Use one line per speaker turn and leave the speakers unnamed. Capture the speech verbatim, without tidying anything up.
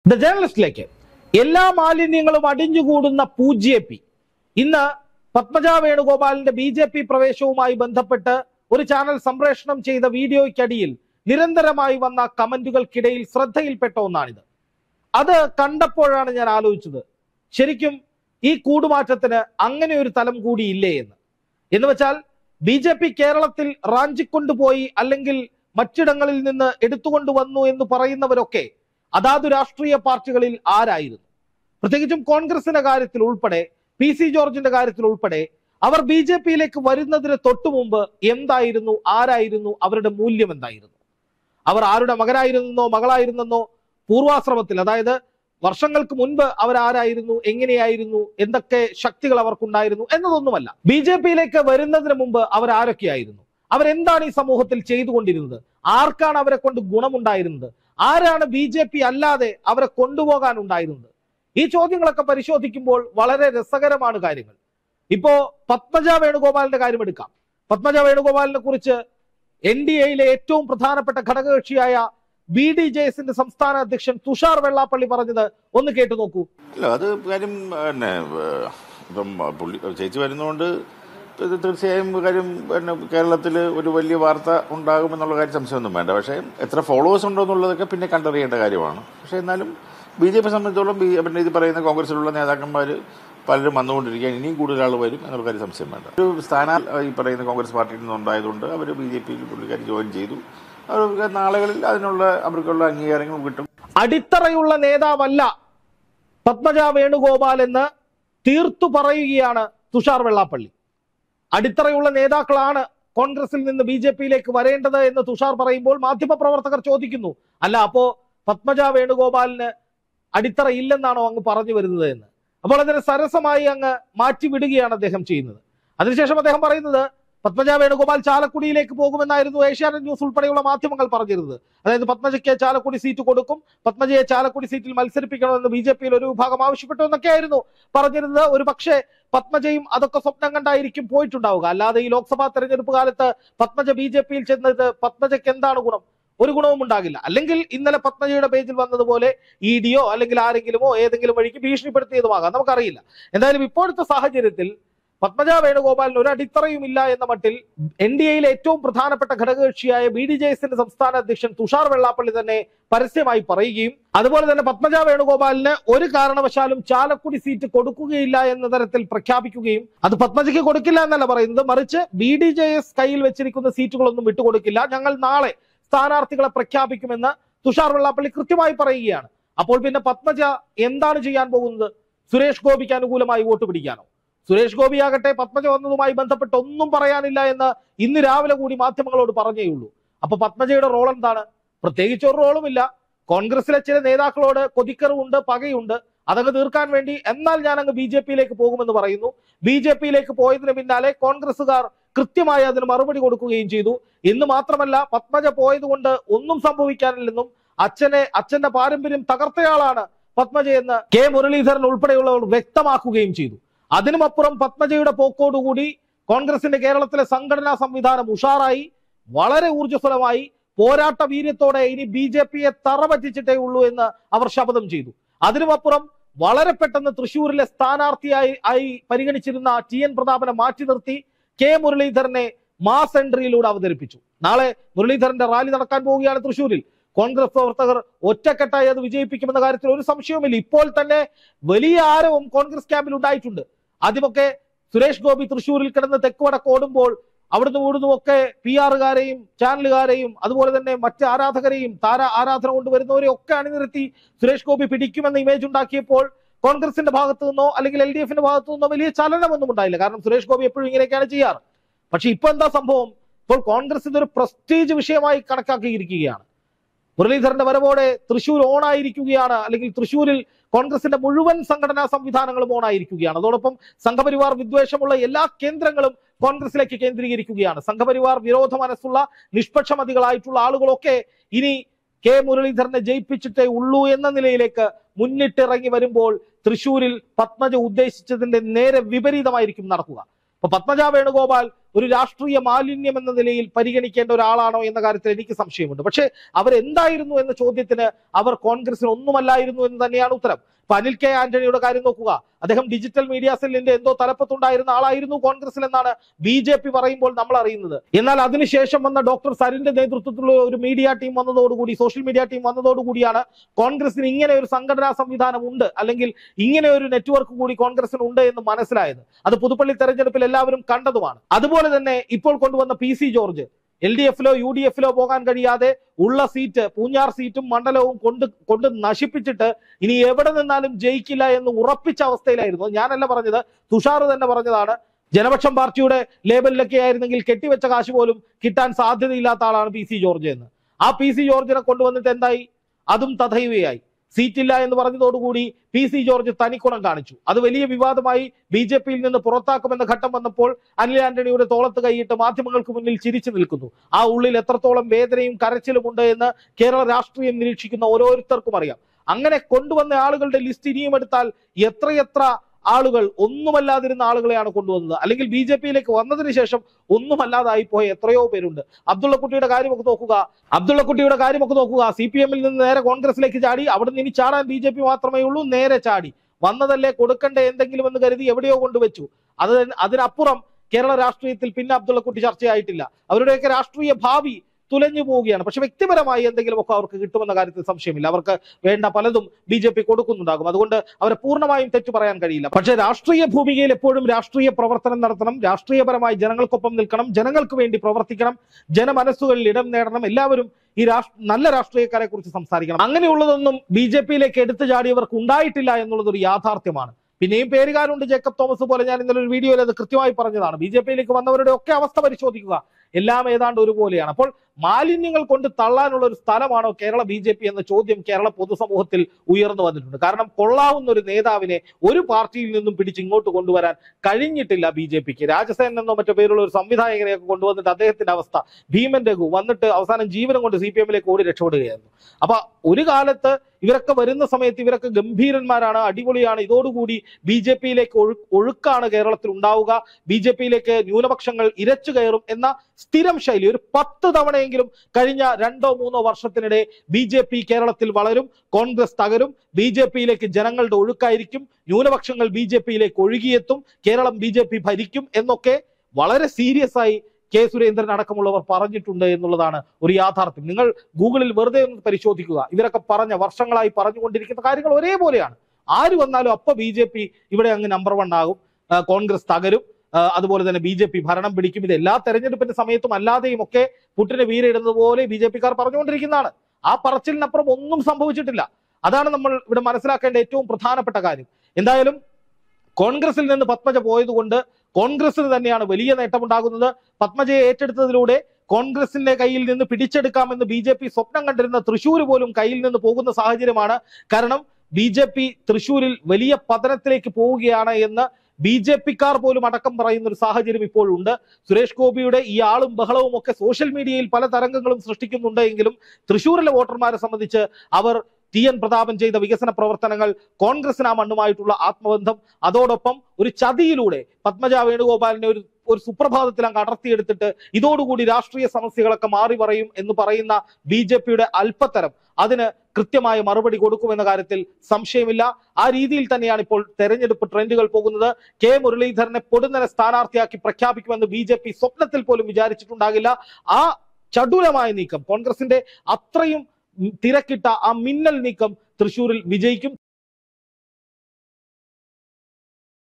The ജേർണലിസ്റ്റിലേക്ക് എല്ലാ മാലിന്യങ്ങളും അടിഞ്ഞുകൂടുന്ന പൂജ്യ പി ഇന്ന് പത്മജ വേണുഗോപാലിന്റെ ബി ജെ പി പ്രവേശവുമായി ബന്ധപ്പെട്ട് ഒരു ചാനൽ സംപ്രേഷണം ചെയ്ത വീഡിയോയ്ക്കടിയിൽ നിരന്തരമായി വന്ന കമന്റുകൾക്കിടയിൽ ശ്രദ്ധയിൽപ്പെട്ട ഒന്നാണിത്. അത് കണ്ടപ്പോഴാണ് ഞാൻ ആലോചിച്ചത്, ശരിക്കും ഈ കൂടുമാറ്റത്തിന് അങ്ങനെ ഒരു തലം കൂടി ഇല്ലേ എന്ന്. എന്ന് വെച്ചാൽ ബി ജെ പി കേരളത്തിൽ റാഞ്ചിക്കൊണ്ടുപോയി അല്ലെങ്കിൽ മറ്റിടങ്ങളിൽ നിന്ന് എടുത്തുകൊണ്ടുവന്നു എന്ന് പറയുന്നവരൊക്കെ അതാതു രാഷ്ട്രീയ പാർട്ടികളിൽ ആരായിരുന്നു? പ്രത്യേകിച്ചും കോൺഗ്രസിന്റെ കാര്യത്തിൽ ഉൾപ്പെടെ, പി സി ജോർജിന്റെ കാര്യത്തിൽ ഉൾപ്പെടെ അവർ ബി ജെ പിയിലേക്ക് വരുന്നതിന് തൊട്ടു മുമ്പ് എന്തായിരുന്നു, ആരായിരുന്നു, അവരുടെ മൂല്യം എന്തായിരുന്നു? അവർ ആരുടെ മകനായിരുന്നെന്നോ മകളായിരുന്നെന്നോ പൂർവാശ്രമത്തിൽ, അതായത് വർഷങ്ങൾക്ക് മുൻപ് അവരാരായിരുന്നു, എങ്ങനെയായിരുന്നു, എന്തൊക്കെ ശക്തികൾ അവർക്കുണ്ടായിരുന്നു എന്നതൊന്നുമല്ല. ബി ജെ പിയിലേക്ക് വരുന്നതിന് മുമ്പ് അവർ ആരൊക്കെയായിരുന്നു, അവരെന്താണ് ഈ സമൂഹത്തിൽ ചെയ്തുകൊണ്ടിരുന്നത്, ആർക്കാണ് അവരെ കൊണ്ട് ഗുണമുണ്ടായിരുന്നത്, ആരാണ് ബി ജെ പി അല്ലാതെ അവരെ കൊണ്ടുപോകാൻ ഉണ്ടായിരുന്നത്? ഈ ചോദ്യങ്ങളൊക്കെ പരിശോധിക്കുമ്പോൾ വളരെ രസകരമാണ് കാര്യങ്ങൾ. ഇപ്പോ പത്മജ വേണുഗോപാലിന്റെ കാര്യം എടുക്കാം. പത്മജ വേണുഗോപാലിനെ കുറിച്ച് എൻ ഡി എയിലെ ഏറ്റവും പ്രധാനപ്പെട്ട ഘടകകക്ഷിയായ ബി ഡി ജെ എസിന്റെ സംസ്ഥാന അധ്യക്ഷൻ തുഷാർ വെള്ളാപ്പള്ളി പറഞ്ഞത് ഒന്ന് കേട്ടു നോക്കൂ.
അല്ല, അത് കാര്യം പിന്നെ ഇപ്പം പുള്ളി ചേച്ചി വരുന്നതുകൊണ്ട് തീർച്ചയായും കാര്യം പിന്നെ കേരളത്തിൽ ഒരു വലിയ വാർത്ത ഉണ്ടാകുമെന്നുള്ള കാര്യം സംശയമൊന്നും വേണ്ട. പക്ഷേ എത്ര ഫോളോവേഴ്സ് ഉണ്ടോ എന്നുള്ളതൊക്കെ പിന്നെ കണ്ടറിയേണ്ട കാര്യമാണ്. പക്ഷേ എന്നാലും ബി ജെ പി സംബന്ധിച്ചോളം ബി പിന്നെ ഇത് പറയുന്ന കോൺഗ്രസിലുള്ള നേതാക്കന്മാർ പലരും വന്നുകൊണ്ടിരിക്കുകയാണ്. ഇനിയും കൂടുതൽ ആൾ വരും എന്നുള്ള കാര്യം സംശയം വേണ്ട. ഒരു സ്ഥാനാർത്ഥി ഈ പറയുന്ന കോൺഗ്രസ് പാർട്ടിയിൽ നിന്നുണ്ടായതുകൊണ്ട് അവർ ബി ജെ പിയിൽ പുള്ളിക്കാർ ജോയിൻ ചെയ്തു. അവർക്ക് നാളുകളിൽ അതിനുള്ള അവർക്കുള്ള അംഗീകാരങ്ങൾ കിട്ടും.
അടിത്തറയുള്ള നേതാവല്ല പത്മജ വേണുഗോപാൽ എന്ന് തീർത്തു പറയുകയാണ് തുഷാർ വെള്ളാപ്പള്ളി. അടിത്തറയുള്ള നേതാക്കളാണ് കോൺഗ്രസിൽ നിന്ന് ബി ജെ പിയിലേക്ക് വരേണ്ടത് എന്ന് തുഷാർ പറയുമ്പോൾ മാധ്യമപ്രവർത്തകർ ചോദിക്കുന്നു, അല്ല അപ്പോ പത്മജ വേണുഗോപാലിന് അടിത്തറ ഇല്ലെന്നാണോ അങ്ങ് പറഞ്ഞു വരുന്നത് എന്ന്. അപ്പോൾ അതിനെ സരസമായി അങ്ങ് മാറ്റിവിടുകയാണ് അദ്ദേഹം ചെയ്യുന്നത്. അതിനുശേഷം അദ്ദേഹം പറയുന്നത് പത്മജ വേണുഗോപാൽ ചാലക്കുടിയിലേക്ക് പോകുമെന്നായിരുന്നു ഏഷ്യാനെറ്റ് ന്യൂസ് ഉൾപ്പെടെയുള്ള മാധ്യമങ്ങൾ പറഞ്ഞിരുന്നത്. അതായത് പത്മജയ്ക്ക് ചാലക്കുടി സീറ്റ് കൊടുക്കും, പത്മജയെ ചാലക്കുടി സീറ്റിൽ മത്സരിപ്പിക്കണമെന്ന് ബി ജെ പിയിൽ ഒരു വിഭാഗം ആവശ്യപ്പെട്ടു എന്നൊക്കെയായിരുന്നു പറഞ്ഞിരുന്നത്. ഒരു പക്ഷേ പത്മജയും അതൊക്കെ സ്വപ്നം കണ്ടായിരിക്കും പോയിട്ടുണ്ടാവുക. അല്ലാതെ ഈ ലോക്സഭാ തെരഞ്ഞെടുപ്പ് കാലത്ത് പത്മജ ബി ജെ പിയിൽ ചെന്നത് പത്മജയ്ക്ക് എന്താണ് ഗുണം? ഒരു ഗുണവും ഉണ്ടാകില്ല. അല്ലെങ്കിൽ ഇന്നലെ പത്മജയുടെ പേജിൽ വന്നതുപോലെ ഇ ഡിയോ അല്ലെങ്കിൽ ആരെങ്കിലുമോ ഏതെങ്കിലും വഴിക്ക് ഭീഷണിപ്പെടുത്തിയതുമാകാം, നമുക്കറിയില്ല. എന്തായാലും ഇപ്പോഴത്തെ സാഹചര്യത്തിൽ പത്മജ വേണുഗോപാലിന് ഒരു അടിത്തറയും ഇല്ല എന്ന മട്ടിൽ എൻ ഡി എയിലെ ഏറ്റവും പ്രധാനപ്പെട്ട ഘടകകക്ഷിയായ ബി ഡി ജെ എസിന്റെ സംസ്ഥാന അധ്യക്ഷൻ തുഷാർ വെള്ളാപ്പള്ളി തന്നെ പരസ്യമായി പറയുകയും അതുപോലെ തന്നെ പത്മജ വേണുഗോപാലിന് ഒരു കാരണവശാലും ചാലക്കുടി സീറ്റ് കൊടുക്കുകയില്ല എന്ന തരത്തിൽ പ്രഖ്യാപിക്കുകയും, അത് പത്മജയ്ക്ക് കൊടുക്കില്ല എന്നല്ല പറയുന്നത്, മറിച്ച് ബി ഡി ജെ എസ് കയ്യിൽ വെച്ചിരിക്കുന്ന സീറ്റുകളൊന്നും വിട്ടുകൊടുക്കില്ല, ഞങ്ങൾ നാളെ സ്ഥാനാർത്ഥികളെ പ്രഖ്യാപിക്കുമെന്ന് തുഷാർ വെള്ളാപ്പള്ളി കൃത്യമായി പറയുകയാണ്. അപ്പോൾ പിന്നെ പത്മജ എന്താണ് ചെയ്യാൻ പോകുന്നത്? സുരേഷ് ഗോപിക്ക് അനുകൂലമായി വോട്ട് പിടിക്കാനോ? സുരേഷ് ഗോപിയാകട്ടെ പത്മജ വന്നതുമായി ബന്ധപ്പെട്ട് ഒന്നും പറയാനില്ല എന്ന് ഇന്ന് രാവിലെ കൂടി മാധ്യമങ്ങളോട് പറഞ്ഞേയുള്ളൂ. അപ്പൊ പത്മജയുടെ റോൾ എന്താണ്? പ്രത്യേകിച്ച് ഒരു റോളുമില്ല. കോൺഗ്രസിലെ ചില നേതാക്കളോട് കൊതിക്കറുണ്ട്, പകയുണ്ട്, അതങ്ങ് തീർക്കാൻ വേണ്ടി എന്നാൽ ഞാൻ അങ്ങ് ബി ജെ പിയിലേക്ക് പോകുമെന്ന് പറയുന്നു. ബി ജെ പിയിലേക്ക് പോയതിന് പിന്നാലെ കോൺഗ്രസുകാർ കൃത്യമായി അതിന് മറുപടി കൊടുക്കുകയും ചെയ്തു. ഇന്ന് മാത്രമല്ല, പത്മജ പോയത് കൊണ്ട് ഒന്നും സംഭവിക്കാനില്ലെന്നും അച്ഛനെ അച്ഛന്റെ പാരമ്പര്യം തകർത്തയാളാണ് പത്മജയെന്ന് കെ മുരളീധരൻ ഉൾപ്പെടെയുള്ളവർ വ്യക്തമാക്കുകയും ചെയ്തു. അതിനുമപ്പുറം പത്മജയുടെ പോക്കോടുകൂടി കോൺഗ്രസിന്റെ കേരളത്തിലെ സംഘടനാ സംവിധാനം ഉഷാറായി, വളരെ ഊർജ്ജസ്വലമായി, പോരാട്ട വീര്യത്തോടെ ഇനി ബി ജെ പിയെ തറപറ്റിച്ചിട്ടേ ഉള്ളൂ എന്ന് അവർ ശപഥം ചെയ്തു. അതിനുമപ്പുറം വളരെ പെട്ടെന്ന് തൃശ്ശൂരിലെ സ്ഥാനാർത്ഥിയായി ആയി പരിഗണിച്ചിരുന്ന ടി എൻ പ്രതാപനെ മാറ്റി നിർത്തി കെ മുരളീധരനെ മാസ് എൻട്രിയിലൂടെ അവതരിപ്പിച്ചു. നാളെ മുരളീധരന്റെ റാലി നടക്കാൻ പോവുകയാണ് തൃശ്ശൂരിൽ. കോൺഗ്രസ് പ്രവർത്തകർ ഒറ്റക്കെട്ടായി അത് വിജയിപ്പിക്കുമെന്ന കാര്യത്തിൽ ഒരു സംശയവുമില്ല. ഇപ്പോൾ തന്നെ വലിയ ആരവം കോൺഗ്രസ് ക്യാമ്പിൽ ഉണ്ടായിട്ടുണ്ട്. ആദ്യമൊക്കെ സുരേഷ് ഗോപി തൃശ്ശൂരിൽ കിടന്ന് തെക്ക് വടക്ക് ഓടുമ്പോൾ അവിടുന്ന് ഇവിടുന്നും ഒക്കെ പി ആറുകാരെയും ചാനലുകാരെയും അതുപോലെ തന്നെ മറ്റ് ആരാധകരെയും താര ആരാധന കൊണ്ടുവരുന്നവരെയും ഒക്കെ അണിനിരത്തി സുരേഷ് ഗോപി പിടിക്കുമെന്ന ഇമേജ് ഉണ്ടാക്കിയപ്പോൾ കോൺഗ്രസിന്റെ ഭാഗത്തു നിന്നോ അല്ലെങ്കിൽ എൽ ഡി എഫിന്റെ ഭാഗത്തു നിന്നോ വലിയ ചലനമൊന്നും ഉണ്ടായില്ല. കാരണം സുരേഷ് ഗോപി എപ്പോഴും ഇങ്ങനെയൊക്കെയാണ് ചെയ്യാറ്. പക്ഷെ ഇപ്പൊ എന്താ സംഭവം? ഇപ്പോൾ കോൺഗ്രസ് ഇതൊരു പ്രസ്റ്റീജ് വിഷയമായി കണക്കാക്കിയിരിക്കുകയാണ്. മുരളീധരന്റെ വരവോടെ തൃശ്ശൂർ ഓണായിരിക്കുകയാണ്, അല്ലെങ്കിൽ തൃശ്ശൂരിൽ കോൺഗ്രസിന്റെ മുഴുവൻ സംഘടനാ സംവിധാനങ്ങളും ഓണായിരിക്കുകയാണ്. അതോടൊപ്പം സംഘപരിവാർ വിദ്വേഷമുള്ള എല്ലാ കേന്ദ്രങ്ങളും കോൺഗ്രസിലേക്ക് കേന്ദ്രീകരിക്കുകയാണ്. സംഘപരിവാർ വിരോധ മനസ്സുള്ള നിഷ്പക്ഷമതികളായിട്ടുള്ള ആളുകളൊക്കെ ഇനി കെ മുരളീധരനെ ജയിപ്പിച്ചിട്ടേ ഉള്ളൂ എന്ന നിലയിലേക്ക് മുന്നിട്ടിറങ്ങി വരുമ്പോൾ തൃശ്ശൂരിൽ പത്മജ ഉദ്ദേശിച്ചതിന്റെ നേരെ വിപരീതമായിരിക്കും നടക്കുക. അപ്പൊ പത്മജ വേണുഗോപാൽ ഒരു രാഷ്ട്രീയ മാലിന്യം എന്ന നിലയിൽ പരിഗണിക്കേണ്ട ഒരാളാണോ എന്ന കാര്യത്തിൽ എനിക്ക് സംശയമുണ്ട്. പക്ഷേ അവരെന്തായിരുന്നു എന്ന ചോദ്യത്തിന് അവർ കോൺഗ്രസിന് ഒന്നുമല്ലായിരുന്നു എന്ന് തന്നെയാണ് ഉത്തരം. ഇപ്പൊ അനിൽ കെ ആന്റണിയുടെ കാര്യം നോക്കുക. അദ്ദേഹം ഡിജിറ്റൽ മീഡിയ സെല്ലിന്റെ എന്തോ തലപ്പത്തുണ്ടായിരുന്ന ആളായിരുന്നു കോൺഗ്രസിൽ എന്നാണ് ബി ജെ പി പറയുമ്പോൾ നമ്മൾ അറിയുന്നത്. എന്നാൽ അതിനുശേഷം വന്ന ഡോക്ടർ സരിന്റെ നേതൃത്വത്തിലുള്ള ഒരു മീഡിയ ടീം വന്നതോടുകൂടി, സോഷ്യൽ മീഡിയ ടീം വന്നതോടുകൂടിയാണ് കോൺഗ്രസിന് ഇങ്ങനെ ഒരു സംഘടനാ സംവിധാനം ഉണ്ട്, അല്ലെങ്കിൽ ഇങ്ങനെ ഒരു നെറ്റ്വർക്ക് കൂടി കോൺഗ്രസിന് ഉണ്ട് എന്ന് മനസ്സിലായത്. അത് പുതുപ്പള്ളി തെരഞ്ഞെടുപ്പിൽ എല്ലാവരും കണ്ടതുമാണ്. അതുപോലെ തന്നെ ഇപ്പോൾ കൊണ്ടുവന്ന P C George L D എഫിലോ യു ഡി എഫിലോ പോകാൻ കഴിയാതെ ഉള്ള സീറ്റ്, പൂഞ്ഞാർ സീറ്റും മണ്ഡലവും കൊണ്ട് കൊണ്ട് നശിപ്പിച്ചിട്ട് ഇനി എവിടെ നിന്നാലും ജയിക്കില്ല എന്ന് ഉറപ്പിച്ച അവസ്ഥയിലായിരുന്നു. ഞാനല്ല പറഞ്ഞത്, തുഷാർ തന്നെ പറഞ്ഞതാണ്. ജനപക്ഷം പാർട്ടിയുടെ ലേബലിലൊക്കെ ആയിരുന്നെങ്കിൽ കെട്ടിവെച്ച കാശ് പോലും കിട്ടാൻ സാധ്യതയില്ലാത്ത ആളാണ് പി സി ജോർജ് എന്ന്. ആ പി സി ജോർജിനെ കൊണ്ടുവന്നിട്ട് എന്തായി? അതും തഥൈവയായി. സീറ്റില്ല എന്ന് പറഞ്ഞതോടുകൂടി പി സി ജോർജ് തനിക്കുണം കാണിച്ചു. അത് വലിയ വിവാദമായി. ബി ജെ പിയിൽ നിന്ന് പുറത്താക്കുമെന്ന ഘട്ടം വന്നപ്പോൾ അനിൽ ആന്റണിയുടെ തോളത്ത് കൈയിട്ട് മാധ്യമങ്ങൾക്ക് മുന്നിൽ ചിരിച്ചു നിൽക്കുന്നു. ആ ഉള്ളിൽ എത്രത്തോളം വേദനയും കരച്ചിലും ഉണ്ട് എന്ന് കേരള രാഷ്ട്രീയം നിരീക്ഷിക്കുന്ന ഓരോരുത്തർക്കും അറിയാം. അങ്ങനെ കൊണ്ടുവന്ന ആളുകളുടെ ലിസ്റ്റ് ഇനിയും എടുത്താൽ എത്രയെത്ര ആളുകൾ, ഒന്നുമല്ലാതിരുന്ന ആളുകളെയാണ് കൊണ്ടുവന്നത്. അല്ലെങ്കിൽ ബി ജെ പിയിലേക്ക് വന്നതിന് ശേഷം ഒന്നുമല്ലാതായി പോയ എത്രയോ പേരുണ്ട്. അബ്ദുള്ളക്കുട്ടിയുടെ കാര്യമൊക്കെ നോക്കുക അബ്ദുള്ളക്കുട്ടിയുടെ കാര്യമൊക്കെ നോക്കുക സി പി എമ്മിൽ നിന്ന് നേരെ കോൺഗ്രസിലേക്ക് ചാടി. അവിടെ നിന്ന് ഇനി ചാടാൻ ബി ജെ പി മാത്രമേ ഉള്ളൂ. നേരെ ചാടി. വന്നതല്ലേ, കൊടുക്കണ്ടേ എന്തെങ്കിലും എന്ന് കരുതി എവിടെയോ കൊണ്ടുവച്ചു. അത് അതിനപ്പുറം കേരള രാഷ്ട്രീയത്തിൽ പിന്നെ അബ്ദുള്ളക്കുട്ടി ചർച്ചയായിട്ടില്ല. അവരുടെയൊക്കെ രാഷ്ട്രീയ ഭാവി തുലഞ്ഞു പോവുകയാണ്. പക്ഷെ വ്യക്തിപരമായി എന്തെങ്കിലുമൊക്കെ അവർക്ക് കിട്ടുമെന്ന കാര്യത്തിൽ സംശയമില്ല. അവർക്ക് വേണ്ട പലതും ബി ജെ പി കൊടുക്കുന്നുണ്ടാകും. അതുകൊണ്ട് അവരെ പൂർണ്ണമായും തെറ്റു പറയാൻ കഴിയില്ല. പക്ഷേ രാഷ്ട്രീയ ഭൂമികയിൽ എപ്പോഴും രാഷ്ട്രീയ പ്രവർത്തനം നടത്തണം, രാഷ്ട്രീയപരമായി ജനങ്ങൾക്കൊപ്പം നിൽക്കണം, ജനങ്ങൾക്ക് വേണ്ടി പ്രവർത്തിക്കണം, ജനമനസ്സുകളിൽ ഇടം നേടണം. എല്ലാവരും ഈ രാഷ്ട്ര നല്ല രാഷ്ട്രീയക്കാരെ കുറിച്ച് സംസാരിക്കണം. അങ്ങനെയുള്ളതൊന്നും ബി ജെ പിയിലേക്ക് എടുത്തു ചാടിയവർക്ക് ഉണ്ടായിട്ടില്ല എന്നുള്ളത് ഒരു യാഥാർത്ഥ്യമാണ്. പിന്നെയും പേരുകാരുണ്ട്, ജേക്കബ് തോമസ് പോലെ. ഞാൻ ഇന്നലെ ഒരു വീഡിയോയിൽ അത് കൃത്യമായി പറഞ്ഞതാണ്. ബി ജെ പിയിലേക്ക് വന്നവരുടെ ഒക്കെ അവസ്ഥ പരിശോധിക്കുക, എല്ലാം ഏതാണ്ട് ഒരുപോലെയാണ്. അപ്പോൾ മാലിന്യങ്ങൾ കൊണ്ട് തള്ളാനുള്ള ഒരു സ്ഥലമാണോ കേരള ബി ജെ പി എന്ന ചോദ്യം കേരള പൊതുസമൂഹത്തിൽ ഉയർന്നു വന്നിട്ടുണ്ട്. കാരണം കൊള്ളാവുന്ന ഒരു നേതാവിനെ ഒരു പാർട്ടിയിൽ നിന്നും പിടിച്ച് ഇങ്ങോട്ട് കൊണ്ടുവരാൻ കഴിഞ്ഞിട്ടില്ല ബി ജെ പിക്ക്. രാജസേൻ എന്നോ മറ്റോ പേരുള്ള ഒരു സംവിധായകനെയൊക്കെ കൊണ്ടുവന്നിട്ട് അദ്ദേഹത്തിന്റെ അവസ്ഥ ഭീമൻ രഘു വന്നിട്ട് അവസാനം ജീവനം കൊണ്ട് സി പി എമ്മിലേക്ക് ഓടി രക്ഷപ്പെടുകയായിരുന്നു. അപ്പൊ ഒരു കാലത്ത് ഇവരൊക്കെ വരുന്ന സമയത്ത് ഇവരൊക്കെ ഗംഭീരന്മാരാണ്, അടിപൊളിയാണ്. ഇതോടുകൂടി ബി ജെ പിയിലേക്ക് ഒഴു ഒഴുക്കാണ് കേരളത്തിൽ ഉണ്ടാവുക, ബി ജെ പിയിലേക്ക് ന്യൂനപക്ഷങ്ങൾ ഇരച്ചു കയറും എന്ന സ്ഥിരം ശൈലി ഒരു പത്ത് തവണയെങ്കിലും കഴിഞ്ഞ രണ്ടോ മൂന്നോ വർഷത്തിനിടെ ബി ജെ പി കേരളത്തിൽ വളരും, കോൺഗ്രസ് തകരും, ബി ജെ പിയിലേക്ക് ജനങ്ങളുടെ ഒഴുക്കായിരിക്കും, ന്യൂനപക്ഷങ്ങൾ ബി ജെ പിയിലേക്ക് ഒഴുകിയെത്തും, കേരളം ബി ജെ പി ഭരിക്കും എന്നൊക്കെ വളരെ സീരിയസ് ആയി കെ സുരേന്ദ്രൻ അടക്കമുള്ളവർ പറഞ്ഞിട്ടുണ്ട് എന്നുള്ളതാണ് ഒരു യാഥാർത്ഥ്യം. നിങ്ങൾ ഗൂഗിളിൽ വെറുതെ ഒന്ന് പരിശോധിക്കുക. ഇവരൊക്കെ പറഞ്ഞ വർഷങ്ങളായി പറഞ്ഞുകൊണ്ടിരിക്കുന്ന കാര്യങ്ങൾ ഒരേപോലെയാണ്. ആര് വന്നാലും അപ്പൊ ബി ജെ പി ഇവിടെ അങ്ങ് നമ്പർ വൺ ആകും, കോൺഗ്രസ് തകരും, അതുപോലെ തന്നെ ബി ജെ പി ഭരണം പിടിക്കും. ഇത് എല്ലാ തെരഞ്ഞെടുപ്പിന്റെ സമയത്തും അല്ലാതെയും ഒക്കെ പുട്ടിന് വീരയിടുന്നത് പോലെ ബി ജെ പിക്കാർ പറഞ്ഞുകൊണ്ടിരിക്കുന്നതാണ്. ആ പറച്ചിലിനപ്പുറം ഒന്നും സംഭവിച്ചിട്ടില്ല. അതാണ് നമ്മൾ ഇവിടെ മനസ്സിലാക്കേണ്ട ഏറ്റവും പ്രധാനപ്പെട്ട കാര്യം. എന്തായാലും കോൺഗ്രസിൽ നിന്ന് പത്മജ പോയതുകൊണ്ട് കോൺഗ്രസിന് തന്നെയാണ് വലിയ നേട്ടമുണ്ടാകുന്നത്. പത്മജയെ ഏറ്റെടുത്തതിലൂടെ കോൺഗ്രസിന്റെ കയ്യിൽ നിന്ന് പിടിച്ചെടുക്കാമെന്ന് ബി ജെ പി സ്വപ്നം കണ്ടിരുന്ന തൃശ്ശൂർ പോലും കയ്യിൽ നിന്ന് പോകുന്ന സാഹചര്യമാണ്. കാരണം ബി ജെ പി തൃശ്ശൂരിൽ വലിയ പതനത്തിലേക്ക് പോവുകയാണ് എന്ന് ബി ജെ പിക്കാർ പോലും അടക്കം പറയുന്ന ഒരു സാഹചര്യം ഇപ്പോഴുണ്ട്. സുരേഷ് ഗോപിയുടെ ഈ ആളും ബഹളവും ഒക്കെ സോഷ്യൽ മീഡിയയിൽ പല തരംഗങ്ങളും സൃഷ്ടിക്കുന്നുണ്ട് എങ്കിലും തൃശ്ശൂരിലെ വോട്ടർമാരെ സംബന്ധിച്ച് അവർ ടി എൻ പ്രതാപൻ ചെയ്ത വികസന പ്രവർത്തനങ്ങൾ, കോൺഗ്രസിന് ആ മണ്ണുമായിട്ടുള്ള ആത്മബന്ധം, അതോടൊപ്പം ഒരു ചതിയിലൂടെ പത്മജ വേണുഗോപാലിനെ ഒരു ഒരു സുപ്രഭാതത്തിൽ അങ്ങ് അടർത്തിയെടുത്തിട്ട് ഇതോടുകൂടി രാഷ്ട്രീയ സമസ്യകളൊക്കെ മാറി പറയും എന്ന് പറയുന്ന ബി ജെ പിയുടെ അല്പത്തരം അതിന് കൃത്യമായ മറുപടി കൊടുക്കുമെന്ന കാര്യത്തിൽ സംശയമില്ല. ആ രീതിയിൽ തന്നെയാണ് ഇപ്പോൾ തെരഞ്ഞെടുപ്പ് ട്രെൻഡുകൾ പോകുന്നത്. കെ മുരളീധരനെ പൊടുന്നനെ സ്ഥാനാർത്ഥിയാക്കി പ്രഖ്യാപിക്കുമെന്ന് ബി ജെ പി സ്വപ്നത്തിൽ പോലും വിചാരിച്ചിട്ടുണ്ടാകില്ല. ആ ചടുലമായ നീക്കം, കോൺഗ്രസിന്റെ അത്രയും തിരക്കിട്ട ആ മിന്നൽ നീക്കം തൃശ്ശൂരിൽ വിജയിക്കും.